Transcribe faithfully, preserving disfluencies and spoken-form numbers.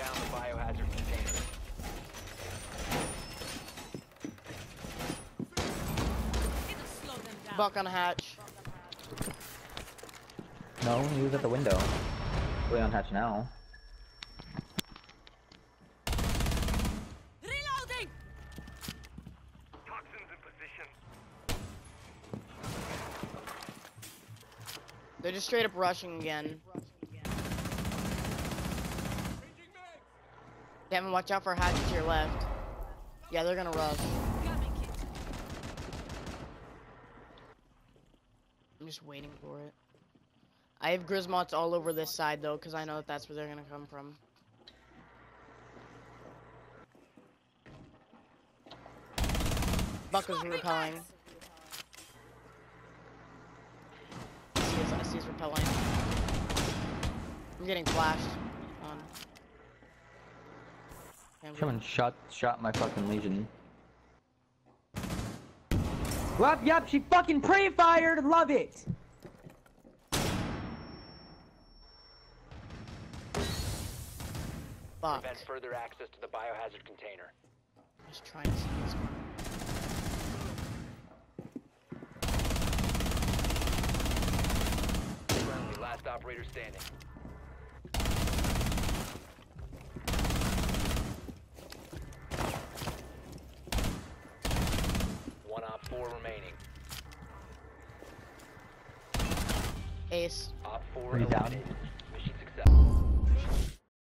found the biohazard container. Buck on a hatch. No, he was at the window. Way on hatch now. Reloading. Toxins in position. They're just straight up rushing again. Devin, watch out for hatch to your left. Yeah, they're gonna rush. I'm just waiting for it. I have Grismots all over this side though, because I know that that's where they're gonna come from. Buck is repelling. I see his, I see his repelling. I'm getting flashed. On. Okay, Someone shot shot my fucking Legion. Yup, yup, she fucking pre-fired. Love it. Fuck. Prevent further access to the biohazard container. Just trying to see this one. Friendly, last operator standing. One op four remaining. Ace. Op four Are you down? eliminated.